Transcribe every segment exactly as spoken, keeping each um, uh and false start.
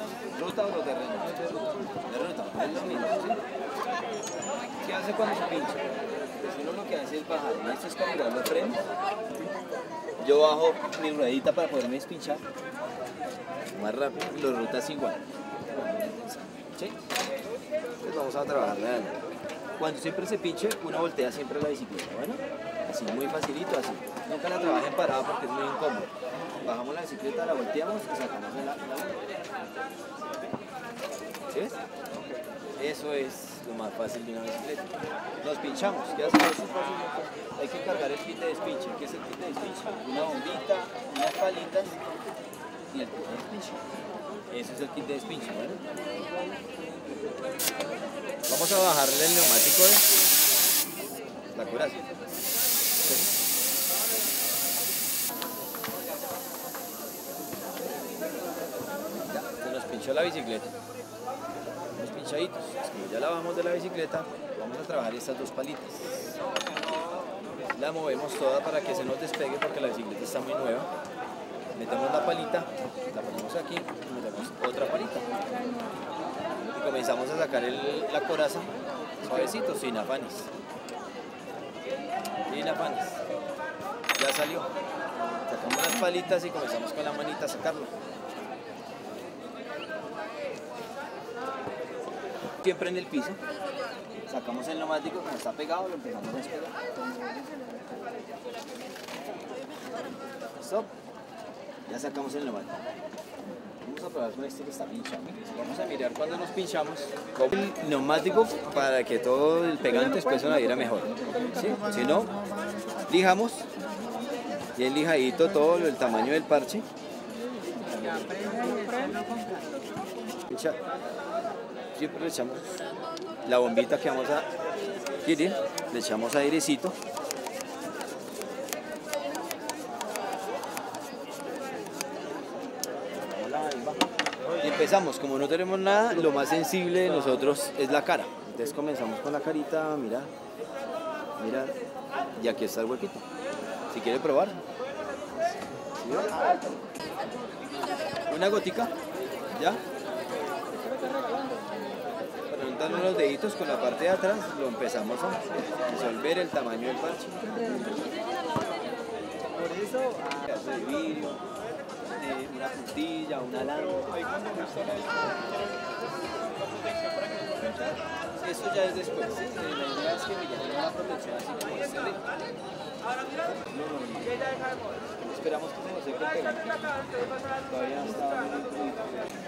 ¿Ruta o los de ruta? De ruta, es lo mismo, ¿sí? ¿Qué hace cuando se pincha? Pues uno lo que hace es bajar, ¿no? Esto es para mirar los frenos. Yo bajo mi ruedita para poderme despinchar más rápido, y los rutas igual. ¿Sí? Pues vamos a trabajar realmente. Cuando siempre se pinche, uno voltea siempre la bicicleta, ¿bueno? Así, muy facilito, así. Nunca la trabajen parada porque es muy incómodo. Bajamos la bicicleta, la volteamos y sacamos la, la... ¿Sí ves? Eso es lo más fácil de una bicicleta. Nos pinchamos, ¿qué hacemos? Hay que cargar el kit de despinche. ¿Qué es el kit de despinche? Una bombita, unas palitas y el kit de despinche. Eso es el kit de despinche, ¿bueno? Vamos a bajarle el neumático de la curación. ¿Sí? Ya, se nos pinchó la bicicleta. Unos pinchaditos. Como ya la bajamos de la bicicleta, vamos a trabajar estas dos palitas. La movemos toda para que se nos despegue porque la bicicleta está muy nueva. Metemos la palita, la ponemos aquí y metemos otra palita. Y comenzamos a sacar el, la coraza suavecito, sin afanes. Sin afanes. Ya salió. Sacamos las palitas y comenzamos con la manita a sacarlo. Siempre en el piso. Sacamos el neumático, como está pegado, lo empezamos a despegar. Stop. Ya sacamos el neumático. Vamos a probar con este que está pinchado. Vamos a mirar cuando nos pinchamos con el neumático para que todo el pegante después se adhiera mejor. ¿Sí? Si no, lijamos. Bien lijadito todo el tamaño del parche. Pincha. Siempre le echamos la bombita que vamos a girar, le echamos airecito. Y empezamos, como no tenemos nada, lo más sensible de nosotros es la cara. Entonces comenzamos con la carita, mira, mira, y aquí está el huequito. Si quiere probar. Una gotica, ya. Juntando los deditos con la parte de atrás, lo empezamos a resolver el tamaño del parche. Por eso, un pedazo de vidrio, eh, una puntilla, una lámpara. Eso ya es después. ¿Sí? La idea es que me llamen una protección así como este de... Esperamos que se nos seque el pegante. Todavía está muy crudito.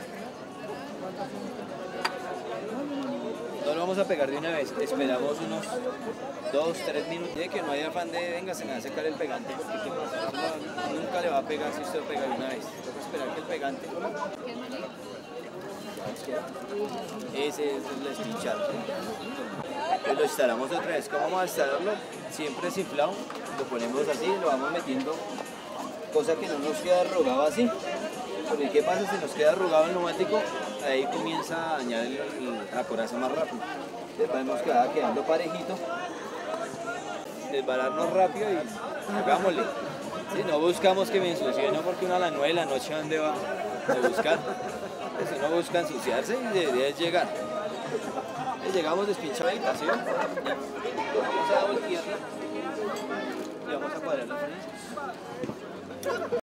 No lo vamos a pegar de una vez, esperamos unos dos, tres minutos. De que no haya afán de venga, se me va a secar el pegante porque ¿qué pasa? No, nunca le va a pegar si usted lo pega de una vez. Toca esperar que el pegante. Ese es el despinchado. Pues lo instalamos otra vez. ¿Cómo vamos a instalarlo? Siempre desinflado. Lo ponemos así, lo vamos metiendo, cosa que no nos queda arrugado así. Porque ¿qué pasa si nos queda arrugado el neumático? Ahí comienza a dañar el, el, la coraza más rápido. Entonces vemos que va quedando parejito. Desbalarnos rápido y hagámosle. Si no buscamos que me ensucie, no porque uno a las nueve de la noche ¿dónde va a buscar? Pues si uno busca ensuciarse y debería llegar. Entonces llegamos despinchaditas, ¿sí? Ya. Vamos a voltearla y vamos a cuadrar los frenos.